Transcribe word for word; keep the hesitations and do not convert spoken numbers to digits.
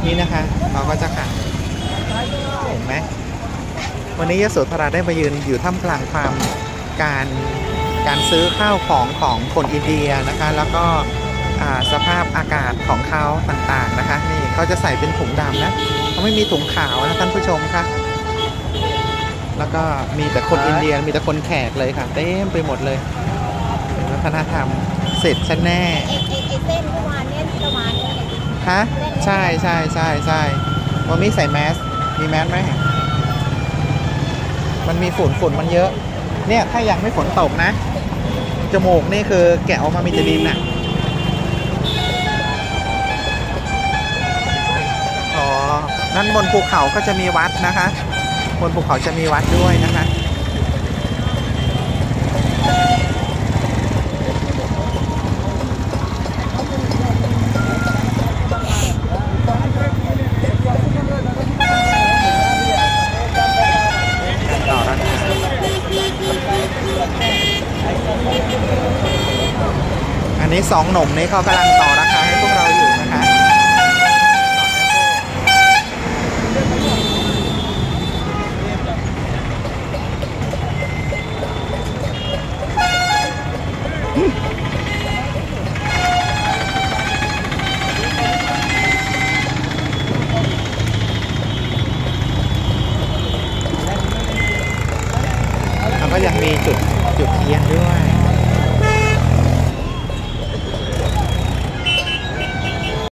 นี่นะคะเขาก็จะขายเห็นไหมวันนี้ยโสธราได้มายืนอยู่ท่ามกลางความการการซื้อข้าวของของคนอินเดียนะคะแล้วก็สภาพอากาศของเขาต่างๆนะคะนี่เขาจะใส่เป็นถุงดำนะเขาไม่มีถุงขาวนะท่านผู้ชมค่ะแล้วก็มีแต่คนอินเดียมีแต่คนแขกเลยค่ะเต็มไปหมดเลยวัฒนธรรมเสร็จฉันแน่ไอ้ไอ้ไอ้เส้นเมื่อวานเนี่ยที่เรามาเนี่ยฮะใช่ใช่ใช่ใช่วันนี้ใส่แมสมีแมสไหมมันมีฝุ่นฝุ่นมันเยอะเนี่ยถ้ายังไม่ฝนตกนะจมูกนี่คือแกะออกมามีแต่ดินน่ะอ๋อนั่นบนภูเขาก็จะมีวัดนะคะบนภูเขาจะมีวัดด้วยนะคะต่อราคาอันนี้สองหนุ่มนี้เขากำลังต่อราคา